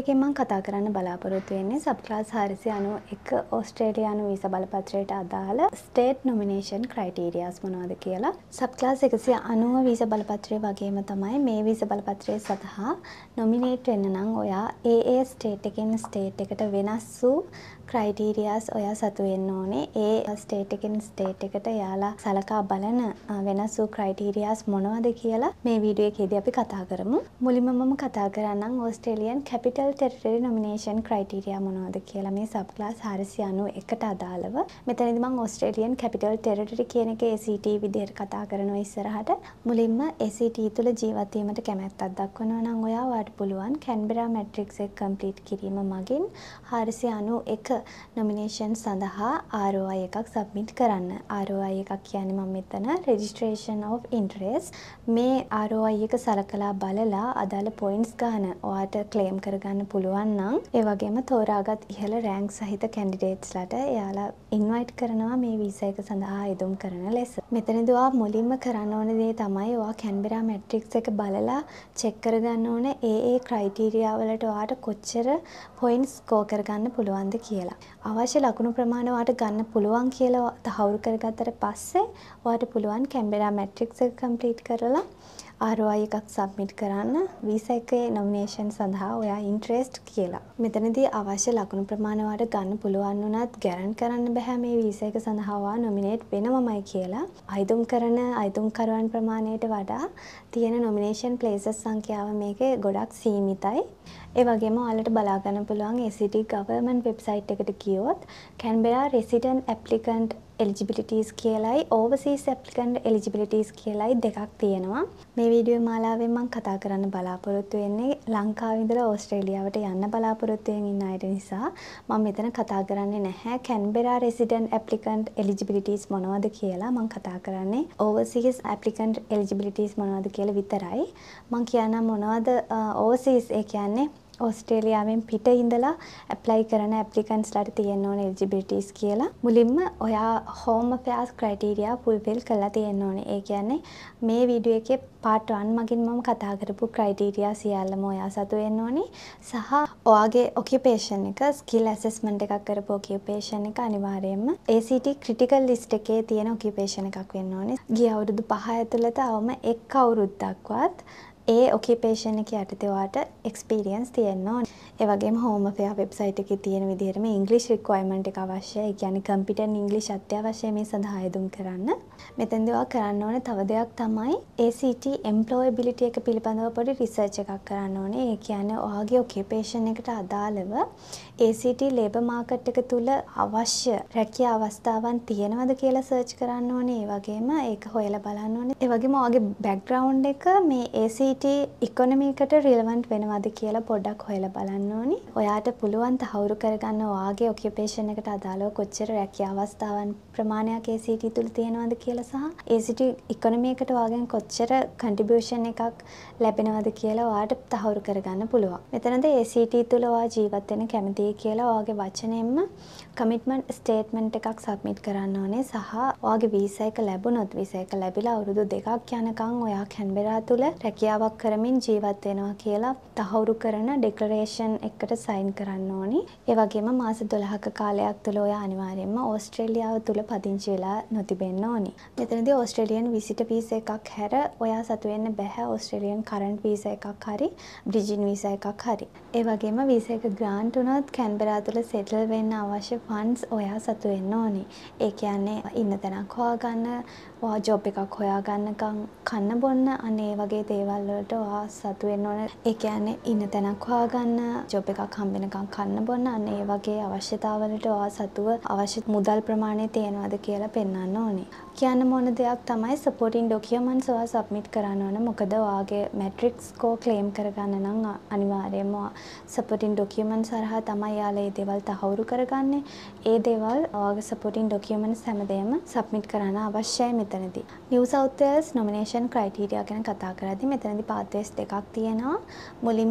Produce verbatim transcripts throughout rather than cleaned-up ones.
එකෙන් මම කතා කරන්න බලාපොරොත්තු වෙන්නේ සබ් ක්ලාස් හාරසිය අනූඑක ඕස්ට්‍රේලියානු වීසා බලපත්‍රයට අදාළ ස්ටේට් නොමිනේෂන් ක්‍රයිටීරියාස් මොනවද කියලා. සබ් ක්ලාස් එකසිය අනූව වීසා බලපත්‍රය වගේම තමයි මේ වීසා බලපත්‍රය සඳහා නොමිනේට් වෙන්න නම් ඔයා ඒ ඒ ස්ටේට් එකෙන් ස්ටේට් එකට වෙනස් වූ ක්‍රයිටීරියාස් ඔයා සතු වෙන්න ඕනේ. ඒ ස්ටේට් එකෙන් ස්ටේට් එකට යාලා සලකා බලන වෙනස් වූ ක්‍රයිටීරියාස් මොනවද කියලා මේ වීඩියෝ එකේදී අපි කතා කරමු. මුලින්ම මම කතා කරන්නම් Australian Capital Territory nomination criteria මොනවද කියලා මේ සබ් ක්ලාස් හාරසිය අනූඑකට අදාළව. මෙතනදී මම ඕස්ට්‍රේලියන් කැපිටල් ටෙරිටරි කියන එක ඒ සී ටී විදිහට කතා කරනවා ඉස්සරහට. මුලින්ම ඒ සී ටී තුල ජීවත් වීමට කැමැත්තක් දක්වනවා නම් ඔයා වාට පුළුවන් කැන්බරා මැට්‍රික්ස් එක කම්ප්ලීට් කිරීම මගින් හාරසිය අනූඑක නොමිනේෂන් සඳහා ආර් ඕ අයි එකක් සබ්මිට් කරන්න. ආර් ඕ අයි එකක් කියන්නේ මම මෙතන රෙජිස්ට්‍රේෂන් ඔෆ් ඉන්ටරෙස්ට්. මේ ආර් ඕ අයි එක සලකලා බලලා අදාළ පොයින්ට්ස් ගන්න ඔයාට ක්ලේම් කරගන්න පුළුවන් නම් ඒ වගේම තෝරාගත් ඉහළ රෑන්ක් සහිත කැන්ඩිඩේට්ස්ලාට එයාලා ඉන්වයිට් කරනවා මේ වීසා එක සඳහා යෙදුම් කරන ලෙස. මෙතනදී ඔයා මුලින්ම කරන්න ඕන දේ තමයි ඔයා කැන්බරා මැට්‍රික්ස් එක බලලා චෙක් කරගන්න ඕනේ ඒ ඒ ක්‍රයිටීරියා වලට ඔයාට කොච්චර පොයින්ට්ස් ස්කෝර් කරගන්න පුළුවන්ද කියලා. අවශ්‍ය ලකුණු ප්‍රමාණය ඔයාට ගන්න පුළුවන් කියලා තහවුරු කරගත්තට පස්සේ ඔයාට පුළුවන් කැන්බරා මැට්‍රික්ස් එක කම්ප්ලීට් කරලා ආර් ඕ අයි එකක් සබ්මිට් කරන්න වීසා එකේ නොමිනේෂන් සඳහා ඔයා ඉන්ටරෙස්ට් කියලා. මෙතනදී අවශ්‍ය ලකුණු ප්‍රමාණය ඔයාට ගන්න පුළුවන් වුණත් ගැරන්ට් කරන්න බෑ මේ වීසා එක සඳහා ඔයා නොමිනේට් වෙනවමයි කියලා. අයිදුම් කරන අයිදුම්කරුවන් ප්‍රමාණයට වඩා තියෙන නොමිනේෂන් ප්ලේසස් සංඛ්‍යාව මේකේ ගොඩක් සීමිතයි. ඒ වගේම ඔයාලට බලා ගන්න පුළුවන් A C T government website එකට ගියොත් කැන්බරා රෙසිඩන්ට් ඇප්ලිකන්ට් එලිජිබිලිටීස් කියලායි ඕවර්සීස් ඇප්ලිකන්ට් එලිජිබිලිටීස් කියලායි දෙකක් තියෙනවා. මේ වීඩියෝ මාලාවෙන් මම කතා කරන්න බලාපොරොත්තු වෙන්නේ ලංකාවේ ඉඳලා ඕස්ට්‍රේලියාවට යන්න බලාපොරොත්තු වෙන ඉන්න අයට නිසා මම මෙතන කතා කරන්නේ නැහැ කැන්බරා රෙසිඩන්ට් ඇප්ලිකන්ට් එලිජිබිලිටීස් මොනවද කියලා. මම කතා කරන්නේ ඕවර්සීස් ඇප්ලිකන්ට් එලිජිබිලිටීස් මොනවද කියලා විතරයි. මම කියන්නම් මොනවද ඕවර්සීස් ඒ කියන්නේ ඕස්ට්‍රේලියාවෙන් පිට ඉඳලා ඇප්ලයි කරන ඇප්ලිකන්ට්ස්ලාට තියෙන්න ඕන එලිජිබිලිටීස් කියලා. මුලින්ම ඔයා හෝම් අෆෙයාර්ස් ක්‍රයිටීරියා ෆුල්ෆිල් කරලා තියෙන්න ඕනේ. ඒ කියන්නේ මේ වීඩියෝ එකේ පාර්ට් වන් මගින් මම කතා කරපු ක්‍රයිටීරියා සියල්ලම ඔයා සතු වෙන්න ඕනේ. සහ ඔයාගේ ඔකියුපේෂන් එක ස්කිල් ඇසෙස්මන්ට් එකක් කරපු ඔකියුපේෂන් එක අනිවාර්යයෙන්ම A C T critical list එකේ තියෙන ඔකියුපේෂන් එකක් වෙන්න ඕනේ. ගිය අවුරුදු පහ ඇතුළත අවම එක් අවුරුද්දක්වත් ඒ ඔකියුපේෂන් එක යටතේ ඔයාට එක්ස්පීරියන්ස් තියෙන්න ඕනේ. ඒ වගේම හෝම් අෆෙයාර් වෙබ්සයිට් එකේ තියෙන විදිහටම ඉංග්‍රීසි රික්වයර්මන්ට් එක අවශ්‍යයි. ඒ කියන්නේ කම්පියුටර් ඉංග්‍රීසි අත්‍යවශ්‍යයි මේ සඳහා යෙදුම් කරන්න. මෙතෙන්දී ඔයා කරන්න ඕනේ තව දෙයක් තමයි ඒ සී ටී එම්ප්ලොයබිලිටි එක පිළිබඳව පොඩි රිසර්ච් එකක් කරන්න ඕනේ. ඒ කියන්නේ ඔයාගේ ඔකියුපේෂන් එකට අදාළව A C T labour market එක තුල අවශ්‍ය රැකියා අවස්ථාවන් තියෙනවද කියලා සර්ච් කරන්න ඕනේ. ඒ වගේම ඒක හොයලා බලන්න ඕනේ. ඒ වගේම ඔයාගේ බෑග්ග්‍රවුන්ඩ් එක මේ ඒ සී ටී ඉකොනොමි එකට රිලෙවන්ට් වෙනවද කියලා පොඩ්ඩක් හොයලා බලන්න ඕනේ. ඔයාට පුළුවන් තහවුරු කරගන්න ඔයාගේ ඔකියුපේෂන් එකට අදාළව කොච්චර රැකියා අවස්ථාවන් ප්‍රමාණයක් ඒ සී ටී තුල තියෙනවද කියලා සහ ඒ සී ටී ඉකොනොමි එකට ඔයාගෙන් කොච්චර කන්ට්‍රිබියුෂන් එකක් ලැබෙනවද කියලා ඔයාට තහවුරු කරගන්න පුළුවන්. මෙතනදී ඒ සී ටී තුල ඔයා ජීවත් වෙන්න කැමතියි කියලා ඔයාගේ වචනයෙන්ම කමිට්මන්ට් ස්ටේට්මන්ට් එකක් සබ්මිට් කරන්න ඕනේ. සහ ඔයාගේ වීසා එක ලැබුණොත් වීසා එක ලැබිලා අවුරුදු දෙකක් යනකම් ඔයා කැන්බරා තුල රැකියාවක් කරමින් ජීවත් වෙනවා කියලා තහවුරු කරන ඩික්ලරේෂන් එකකට සයින් කරන්න ඕනි. ඒ වගේම මාස දොළහක කාලයක් තුළ ඔයා අනිවාර්යයෙන්ම ඕස්ට්‍රේලියාව තුළ පදිංචි වෙලා නොතිබෙන්න ඕනි. මෙතනදී ඕස්ට්‍රේලියන් විසිටර් වීසා එකක් හැර ඔයා සතු වෙන්න බෑ ඕස්ට්‍රේලියන් කරන්ට් වීසා එකක් හරි බ්‍රිජින් වීසා එකක් හරි. ඒ වගේම වීසා එක ග්‍රාන්ට් වුණොත් කැන්බරා තුළ සෙටල් වෙන්න අවශ්‍ය ෆන්ඩ්ස් ඔයා සතු වෙන්න ඕනි. ඒ කියන්නේ ඉන්න තැනක් හොයාගන්න, ඔයා ජොබ් එකක් හොයාගන්නකම් කන්න බොන්න අනේ වගේ දේවල් වලට ඔයා සතු වෙන්න ඕන. ඒ කියන්නේ ඉන්න තැනක් හොයාගන්න, ජොබ් එකක් හම්බ වෙනකම් කන්න බොන්න අන්න ඒ වගේ අවශ්‍යතාවලට ඔයා සතුව අවශ්‍ය මුදල් ප්‍රමාණය තියෙනවද කියලා පෙන්වන්න ඕනේ. කියන්න ඕන දෙයක් තමයි සපෝටින් ඩොකියුමන්ට්ස් ඔයා සබ්මිට් කරන්න ඕන. මොකද ඔයාගේ මැට්‍රික්ස් ස්කෝර් ක්ලේම් කරගන්න නම් අනිවාර්යයෙන්ම සපෝටින් ඩොකියුමන්ට්ස් හරහා තමයි යාලා මේ දේවල් තහවුරු කරගන්නේ. ඒ දේවල් ඔයාගේ සපෝටින් ඩොකියුමන්ට්ස් හැමදේම සබ්මිට් කරන්න අවශ්‍යයි මෙතනදී. New South Wales nomination criteria ගැන කතා කරද්දී මෙතනදී පාත්වේස් දෙකක් තියෙනවා. මුලින්ම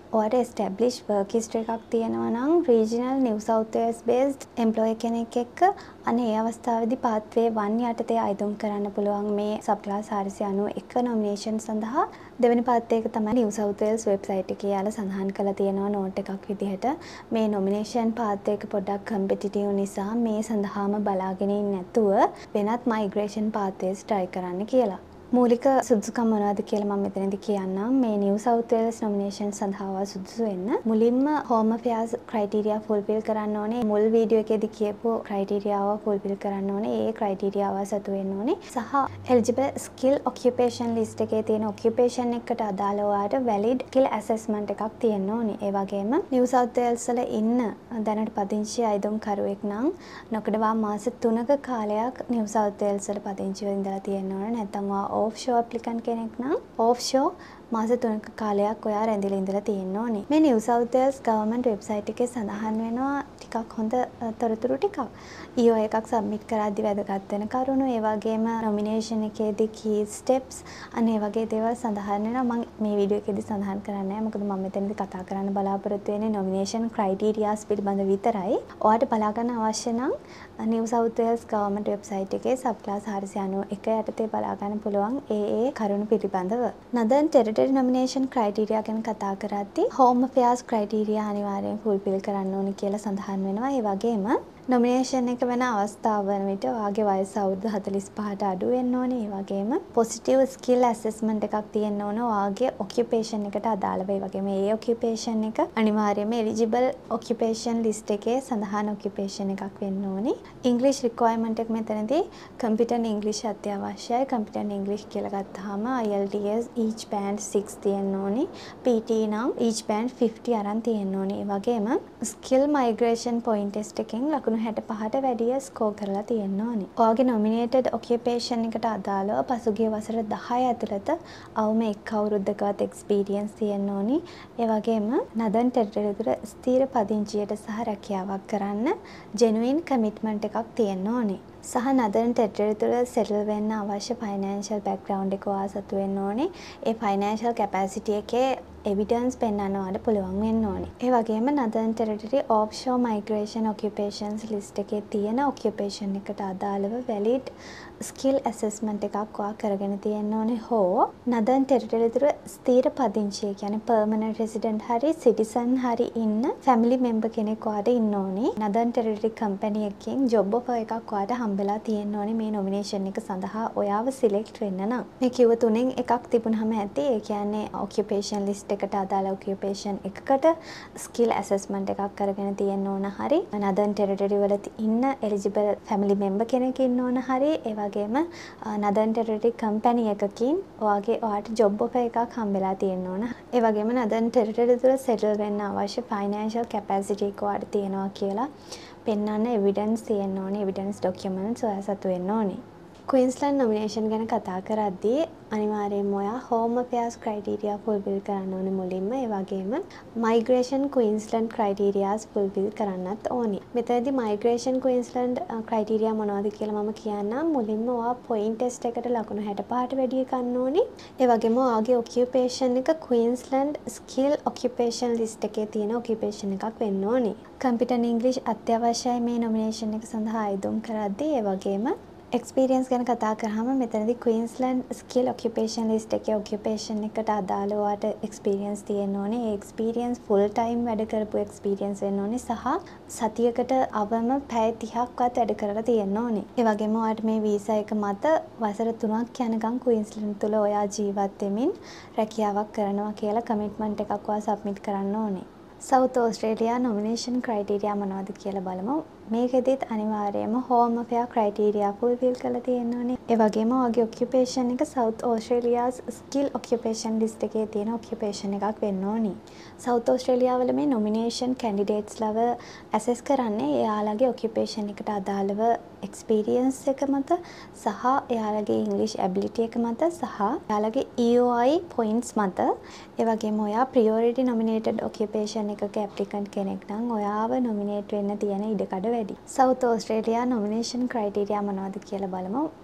ඔයාට established work history එකක් තියෙනවා නම් regional New South Wales based employee කෙනෙක් එක්ක අනේ ඒ අවස්ථාවේදී pathway one යටතේ අයිදුම් කරන්න පුළුවන් මේ sub class four ninety-one nomination සඳහා. දෙවෙනි පාත් එක තමයි New South Wales website එකේ යාලා සඳහන් කරලා තියෙනවා note එකක් විදිහට මේ nomination path එක පොඩ්ඩක් competitive නිසා මේ සඳහාම බලාගෙන ඉන්නේ නැතුව වෙනත් migration pathways try කරන්න කියලා. මූලික සුදුසුකම් මොනවද කියලා මම මෙතනදී කියන්නම්. මේ New South Wales nomination සඳහා සුදුසු වෙන්න මුලින්ම Home Affairs criteria fulfill කරන්න ඕනේ. මුල් වීඩියෝ එකේදී කියපු criteria ව fulfill කරන්න ඕනේ. ඒ criteria ව සතු වෙන්න ඕනේ. සහ eligible skill occupation list එකේ තියෙන occupation එකට අදාළව ඔයාලට valid skill assessment එකක් තියෙන්න ඕනේ. ඒ වගේම New South Wales වල ඉන්න දැනට පදිංචි අයිදුම්කරුවෙක් නම් නොකඩවා මාස තුනක කාලයක් New South Wales වල පදිංචිව ඉඳලා තියෙන්න ඕනේ. නැත්නම් ඔයා offshore applicant කෙනෙක් නම් offshore මාස තුනක කාලයක් ඔයා රැඳිලා ඉඳලා තියෙන්න ඕනේ. මේ New South Wales government website එකේ සඳහන් වෙනවා ටිකක් හොඳ තොරතුරු ටිකක්. E O එකක් submit කරද්දී වැදගත් වෙන කරුණු, ඒ වගේම nomination එකේදී key steps අනේ වගේ දේවල් සඳහන් වෙනවා. මම මේ වීඩියෝ එකේදී සඳහන් කරන්නේ නැහැ. මොකද මම මෙතනදී කතා කරන්න බලාපොරොත්තු වෙන්නේ nomination criterias පිළිබඳ විතරයි. ඔයාලට බලා ගන්න අවශ්‍ය නම් New South Wales government website එකේ sub class four ninety-one යටතේ බලා ගන්න පුළුවන් ඒ ඒ කරුණු පිළිබඳව. Northern Territory nomination criteria ගැන කතා කරද්දී Home Affairs criteria අනිවාර්යෙන් fulfill කරන්න ඕනේ කියලා සඳහන් වෙනවා. ඒ වගේම nomination එක වෙන අවස්ථාව වන විට ඔයාගේ වයස අවුරුදු forty-five අඩු වෙන්න ඕනේ. ඒ වගේම positive skill assessment එකක් තියෙන්න ඕනේ ඔයාගේ occupation එකට අදාළව. ඒ වගේම ඒ occupation එක අනිවාර්යයෙන්ම eligible occupation list එකේ සඳහන් occupation එකක් වෙන්න ඕනේ. English requirement එක මෙතනදී competent English අත්‍යවශ්‍යයි. competent English කියලා ගත්තාම I E L T S each band six තියෙන්න ඕනේ. P T නම් each band fifty අරන් තියෙන්න ඕනේ. ඒ වගේම skill migration point test එකෙන් ලකුණු sixty-five ට වැඩිය ස්කෝර් කරලා තියෙන්න ඕනේ. ඔයාගේ nominated occupation එකට අදාළව පසුගිය වසර ten ඇතුළත අවම එක් අවුරුද්දකවත් experience තියෙන්න ඕනේ. ඒ වගේම Northern Territory තුළ ස්ථිර පදිංචියට සහ රැකියාවක් කරන්න genuine commitment එකක් තියෙන්න ඕනේ. සහ Northern Territory තුළ settle වෙන්න අවශ්‍ය financial background එක ඔයා සතු වෙන්න ඕනේ. ඒ financial capacity එකේ evidence පෙන්වන්න ඔයාලට පුළුවන් වෙන්න ඕනේ. ඒ වගේම Northern Territory offshore migration occupations list එකේ තියෙන occupation එකට අදාළව valid skill assessment එකක් ඔයා කරගෙන තියෙන්න ඕනේ. හෝ Northern Territory තුළ ස්ථිර පදිංචිය කියන්නේ permanent resident හරි citizen හරි ඉන්න family member කෙනෙක් ඔයාට ඉන්න ඕනේ. Northern Territory company එකකින් job offer එකක් ඔයාට හම්බෙලා තියෙන්න ඕනේ මේ nomination එක සඳහා ඔයාව select වෙන්න නම්. මේ කිව්ව තුනෙන් එකක් තිබුණාම ඇති. ඒ කියන්නේ occupation list එකට අදාළ occupation එකකට skill assessment එකක් කරගෙන තියෙන්න ඕන හරි Northern Territory වල ඉන්න eligible family member කෙනෙක් ඉන්න ඕන හරි ඒ වගේම Northern Territory company එකකින් ඔයාගේ ඔයාට job offer එකක් හම්බෙලා තියෙන්න ඕන. ඒ වගේම Northern Territory තුළ settle වෙන්න අවශ්‍ය financial capacity එක ඔයාට තියෙනවා කියලා පෙන්වන්න evidence තියෙන්න ඕනේ. evidence documents ඔයා සතු වෙන්න ඕනේ. Queensland nomination ගැන කතා කරද්දී අනිවාර්යයෙන්ම ඔයා Home Affairs criteria fulfill කරන්න ඕනේ මුලින්ම. ඒ වගේම Migration Queensland criterias fulfill කරන්නත් ඕනේ. මෙතනදී Migration Queensland criteria මොනවද කියලා මම කියන්නම්. මුලින්ම ඔයා point test එකට ලකුණු sixty-five ට වැඩි ගන්න ඕනේ. ඒ වගේම ඔයාගේ occupation එක Queensland skill occupation list එකේ තියෙන occupation එකක් වෙන්න ඕනේ. Competent English අත්‍යවශ්‍යයි මේ nomination එක සඳහා අයිදුම් කරද්දී. ඒ වගේම experience ගැන කතා කරාම මෙතනදී Queensland skill occupation list එකේ occupation එකට අදාළව ඔයාට experience තියෙන්න ඕනේ. ඒ experience full time වැඩ කරපු experience වෙන්න ඕනේ සහ සතියකට අවම පැය thirty-ක්වත් වැඩ කරලා තියෙන්න ඕනේ. ඒ වගේම ඔයාට මේ visa එක මත වසර තුනක් යනකම් Queensland තුල ඔයා ජීවත් වෙමින් රැකියාවක් කරනවා කියලා commitment එකක් ඔයා submit කරන්න ඕනේ. South Australia nomination criteria මොනවද කියලා බලමු. මේකෙදිත් අනිවාර්යයෙන්ම Home Affairs criteria fulfill කරලා තියෙන්න ඕනේ. ඒ වගේම ඔයාගේ occupation එක South Australia's skill occupation list එකේ තියෙන occupation එකක් වෙන්න ඕනේ. South Australia වල මේ nomination candidates ලව assess කරන්නේ එයාලගේ occupation එකට අදාළව experience එක මත සහ එයාලගේ English ability එක මත සහ එයාලගේ E O I points මත. ඒ වගේම ඔයා priority nominated occupation එකක applicant කෙනෙක් නම් ඔයාව nominate වෙන්න තියෙන ඉඩකඩ වැඩි. South Australia nomination criteria මොනවද කියලා බලමු.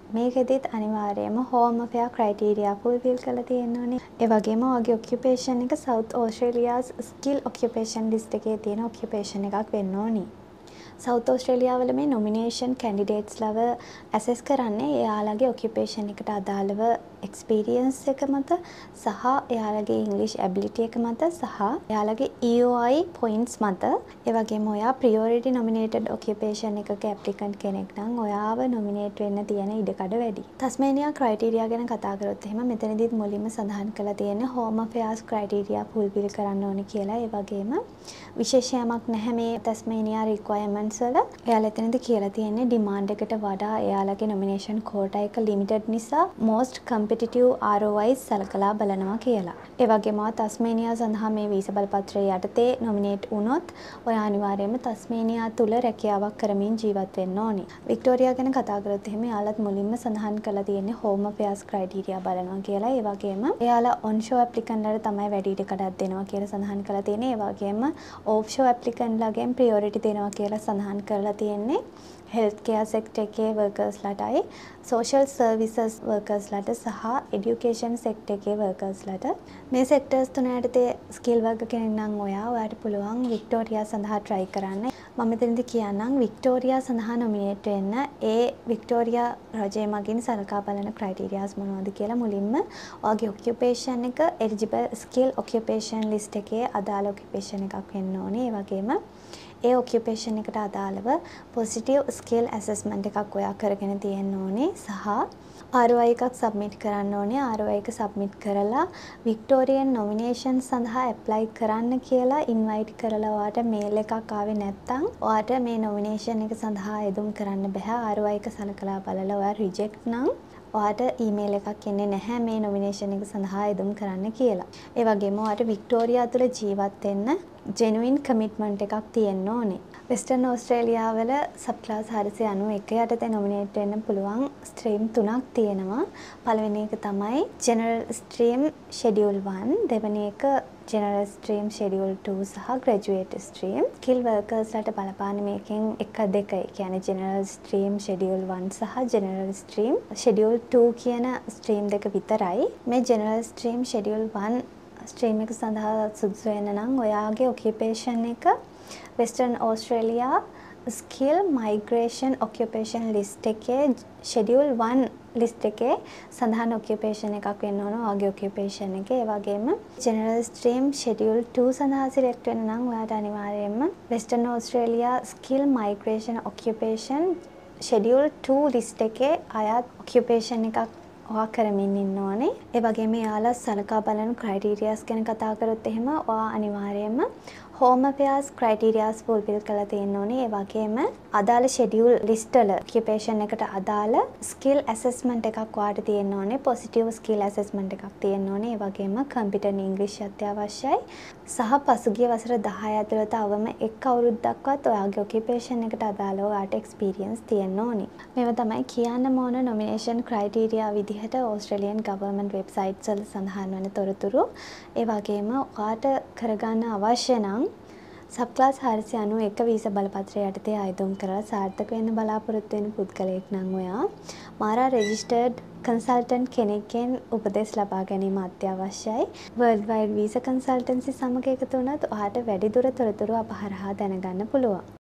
මේකෙදිත් අනිවාර්යයෙන්ම හෝම් අෆෙයාර් ක්‍රයිටීරියා ෆුල්ෆිල් කරලා තියෙන්න ඕනේ. ඒ වගේම ඔයගේ ඔකියුපේෂන් එක South Australia's skill occupation list එකේ තියෙන ඔකියුපේෂන් එකක් වෙන්න ඕනි. සවුත් ඕස්ට්‍රේලියාව වල මේ නොමිනේෂන් කැන්ඩිඩේට්ස්ලව ඇසෙස් කරන්නේ එයාලගේ ඔකියුපේෂන් එකට අදාළව එක්ස්පීරියන්ස් එක මත සහ එයාලගේ ඉංග්‍රීසි ඇබිලිටි එක මත සහ එයාලගේ E O I පොයින්ට්ස් මත. ඒ වගේම ඔයා ප්‍රියොරිටි නොමිනේටඩ් ඔකියුපේෂන් එකක ඇප්ලිකන්ට් කෙනෙක් නම් ඔයාව නොමිනේට් වෙන්න තියෙන ඉඩකඩ වැඩි. තස්මේනියා ක්‍රයිටීරියා ගැන කතා කරොත් එහෙම මෙතනදිත් මුලින්ම සඳහන් කරලා තියෙන්නේ හෝම් අෆෙයාර්ස් ක්‍රයිටීරියා ෆුල්ෆිල් කරන්න ඕනේ කියලා. ඒ වගේම විශේෂයමක් නැහැ මේ තස්මේනියා රික්වයර්මන්ට්ස් වල. එයාලා එතනදී කියලා තියෙන්නේ ඩිමාන්ඩ් එකට වඩා එයාලගේ නොමිනේෂන් කෝටා එක ලිමිටඩ් නිසා most competitive R O Is සලකලා බලනවා කියලා. ඒ වගේම තස්මේනියා සඳහා මේ වීසා බලපත්‍රය යටතේ නොමිනේට් වුණොත් ඔයා අනිවාර්යයෙන්ම තස්මේනියා තුල රැකියාවක් කරමින් ජීවත් වෙන්න ඕනි. වික්ටෝරියා ගැන කතා කරොත් එහෙම එයාලත් මුලින්ම සඳහන් කරලා තියෙන්නේ හෝම් අෆෙයාර්ස් ක්‍රයිටීරියා බලනවා කියලා. ඒ වගේම එයාලා ඔන්ෂෝ ඇප්ලිකන්ට්ලට තමයි වැඩි ඉඩකඩක් දෙනවා කියලා සඳහන් කරලා තියෙන්නේ. ඒ වගේම ඕෆ්ෂෝ ඇප්ලිකන්ට්ලගෙන් ප්‍රියොරිටි දෙනවා කියලා සඳහන් කරලා තියෙන්නේ. හෙල්ත් කෙයාර් සෙක්ටර් එකේ වර්කර්ස්ලටයි සෝෂල් සර්විසස් වර්කර්ස්ලට සහ එඩියුකේෂන් සෙක්ටර් එකේ වර්කර්ස්ලට. මේ සෙක්ටර්ස් තුන යටතේ ස්කිල් වර්කර් කෙනෙක් නම් ඔයා ඔයාට පුළුවන් වික්ටෝරියා සඳහා try කරන්න. මම මෙතනදී කියන්නම් වික්ටෝරියා සඳහා නොමිනේට් වෙන්න ඒ වික්ටෝරියා රජය මගින් සලකා බලන ක්‍රයිටීරියාස් මොනවද කියලා මුලින්ම ඔයාගේ ඔකියුපේෂන් එක එලිජිබල් ස්කිල් ඔකියුපේෂන් ලිස්ට් එකේ අදාළ ඔකියුපේෂන් එකක් වෙන්න ඕනේ. ඒ වගේම ඒ ඔකියුපේෂන් එකට අදාළව පොසිටිව් ස්කිල් ඇසස්මන්ට් එකක් ඔයා කරගෙන තියෙන්න ඕනේ සහ R O I එකක් සබ්මිට් කරන්න ඕනේ. R O I එක සබ්මිට් කරලා වික්ටෝරියන් නොමිනේෂන් සඳහා ඇප්ලයි කරන්න කියලා ඉන්වයිට් කරලා ඔයාට මේල් එකක් ආවේ නැත්නම් ඔයාට මේ නොමිනේෂන් එක සඳහා යෙදුම් කරන්න බෑ. R O I එක සලකලා බලලා ඔයා රිජෙක්ට් නම් ඔයාට ඊමේල් එකක් එන්නේ නැහැ මේ නොමිනේෂන් එක සඳහා යෙදුම් කරන්න කියලා. ඒ වගේම ඔයාට වික්ටෝරියා තුළ ජීවත් වෙන්න ජෙනුයින් කමිට්මන්ට් එකක් තියෙන්න ඕනේ. වෙස්ටර්න් ඕස්ට්‍රේලියා වල සබ් ක්ලාස් හාරසිය අනූ එක යටතේ නොමිනේට් වෙන්න පුළුවන් ස්ට්‍රීම් තුනක් තියෙනවා. පළවෙනි එක තමයි ජෙනරල් ස්ට්‍රීම් ෂෙඩියුල් one, දෙවෙනි එක ජෙනරල් ස්ට්‍රීම් ෂෙඩියුල් two සහ ග්‍රැජුවේට් ස්ට්‍රීම්. ස්කිල් වර්කර්ස්ලට බලපාන මේකෙන් එක දෙක, ඒ කියන්නේ ජෙනරල් ස්ට්‍රීම් ෂෙඩියුල් one සහ ජෙනරල් ස්ට්‍රීම් ෂෙඩියුල් two කියන ස්ට්‍රීම් දෙක විතරයි. මේ general stream schedule one stream එක සඳහා සුදුසු වෙන්න නම් ඔයාගේ ඔකියුපේෂන් එක Western Australia skill migration occupation list එකේ ෂෙඩියුල් one ලිස්ට් එකේ සඳහන් ඔකියුපේෂන් එකක් වෙන්න ඕන ඔයාගේ ඔකියුපේෂන් එකේ. ඒ වගේම ජෙනරල් ස්ට්‍රීම් ෂෙඩියුල් two සඳහා සිලෙක්ට් වෙන්න නම් ඔයාට අනිවාර්යයෙන්ම Western Australia skill migration occupation schedule two list එකේ අයත් ඔකියුපේෂන් එකක් ඔයා කරමින් ඉන්න ඕනේ. ඒ වගේම යාලා සලකා බලන ක්‍රයිටීරියාස් ගැන කතා කරොත් එහෙම ඔයා අනිවාර්යයෙන්ම හෝම් අෆෙයාර්ස් ක්‍රයිටීරියාස් ෆුල්ෆිල් කරලා තියෙන්න ඕනේ. ඒ වගේම අදාළ ෂෙඩියුල් ලිස්ට් වල ඔකියුපේෂන් එකට අදාළ ස්කිල් ඇසස්මන්ට් එකක් ඔයාට තියෙන්න ඕනේ. පොසිටිව් ස්කිල් ඇසස්මන්ට් එකක් තියෙන්න ඕනේ. ඒ වගේම කම්පියුටර් ඉංග්‍රීසි අත්‍යවශ්‍යයි. සහ පසුගිය වසර දහය ඇතුළත අවම එක් අවුරුද්දක්වත් ඔයාගේ ඔකියුපේෂන් එකට අදාළව ඔයාට එක්ස්පීරියන්ස් තියෙන්න ඕනේ. මේව තමයි කියන්න ඕන නොමිනේෂන් ක්‍රයිටීරියා විදිහට ඕස්ට්‍රේලියන් ගවර්න්මන්ට් වෙබ්සයිට්ස් වල සඳහන් වන තොරතුරු. ඒ වගේම ඔයාට කරගන්න අවශ්‍ය නම් සබ් ක්ලාස් හාරසිය අනූ එක වීසා බලපත්‍රය යටතේ ආයුධම් කරලා සාර්ථක වෙන්න බලාපොරොත්තු වෙන පුද්ගලයෙක් නම් ඔයා මාරා රෙජිස්ටර්ඩ් කන්සල්ටන්ට් කෙනෙක්ගෙන් උපදෙස් ලබා ගැනීම අත්‍යවශ්‍යයි. වර්ල්ඩ් වයිඩ් වීසා කන්සල්ටන්සි සමග එකතු වුණත් ඔයාට වැඩිදුර තොරතුරු අප හරහා දැනගන්න පුළුවන්.